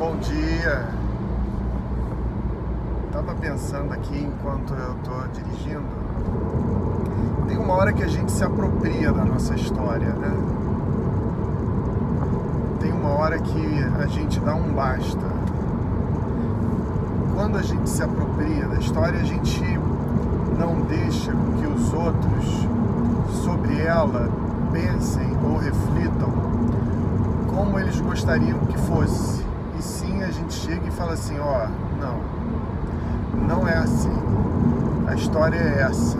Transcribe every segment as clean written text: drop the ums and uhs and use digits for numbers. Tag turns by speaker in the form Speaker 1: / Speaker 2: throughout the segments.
Speaker 1: Bom dia. Tava pensando aqui enquanto eu tô dirigindo. Tem uma hora que a gente se apropria da nossa história, né? Tem uma hora que a gente dá um basta. Quando a gente se apropria da história, a gente não deixa que os outros sobre ela pensem ou reflitam como eles gostariam que fosse. E sim, a gente chega e fala assim, ó, não é assim. A história é essa.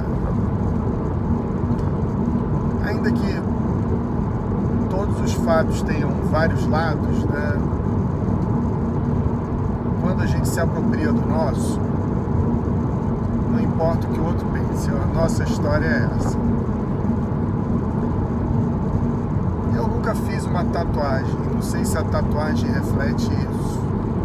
Speaker 1: Ainda que todos os fatos tenham vários lados, né? Quando a gente se apropria do nosso, não importa o que o outro pense, a nossa história é essa. Eu nunca fiz uma tatuagem, não sei se a tatuagem reflete isso.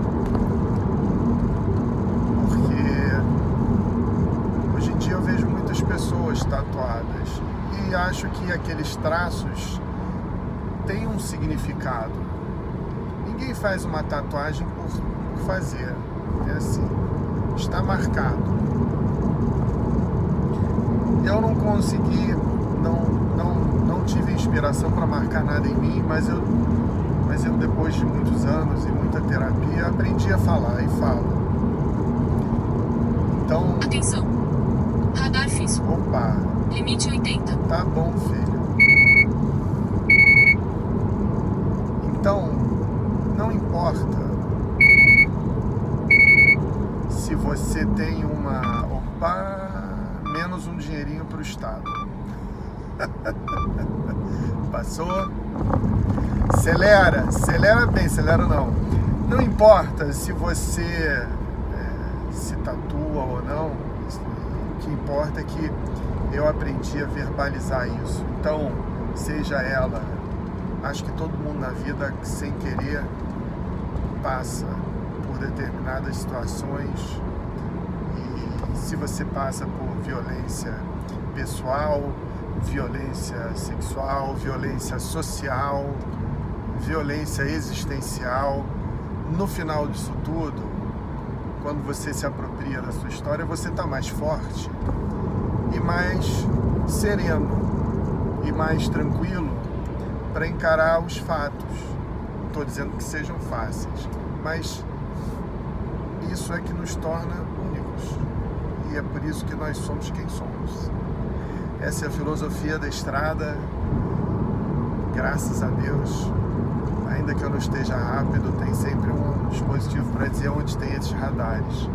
Speaker 1: Porque hoje em dia eu vejo muitas pessoas tatuadas e acho que aqueles traços têm um significado. Ninguém faz uma tatuagem por fazer, é assim, está marcado. Eu não consegui, não tive inspiração para marcar nada em mim, mas eu depois de muitos anos e muita terapia aprendi a falar e falo. Então,
Speaker 2: atenção, radar físico,
Speaker 1: opa,
Speaker 2: limite 80.
Speaker 1: tá bom, filho. Então, não importa se você tem menos um dinheirinho para o Estado. Passou? Acelera bem, acelera não. Não importa se você se tatua ou não, o que importa é que eu aprendi a verbalizar isso. Então, seja ela, acho que todo mundo na vida, sem querer, passa por determinadas situações. E se você passa por violência pessoal, violência sexual, violência social, violência existencial, no final disso tudo, quando você se apropria da sua história, você está mais forte e mais sereno e mais tranquilo para encarar os fatos. Não estou dizendo que sejam fáceis, mas isso é que nos torna únicos e é por isso que nós somos quem somos. Essa é a filosofia da estrada. Graças a Deus, ainda que eu não esteja rápido, tem sempre um dispositivo para dizer onde tem esses radares,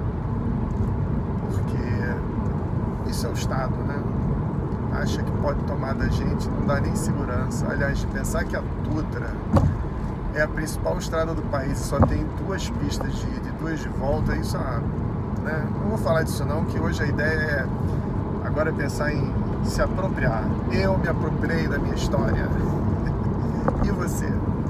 Speaker 1: porque isso é o Estado, né? Acha que pode tomar da gente, não dá nem segurança. Aliás, pensar que a Dutra é a principal estrada do país e só tem 2 pistas de ida e 2 de volta, isso né? Não vou falar disso não, que hoje a ideia é agora pensar em se apropriar. Eu me apropriei da minha história. E você?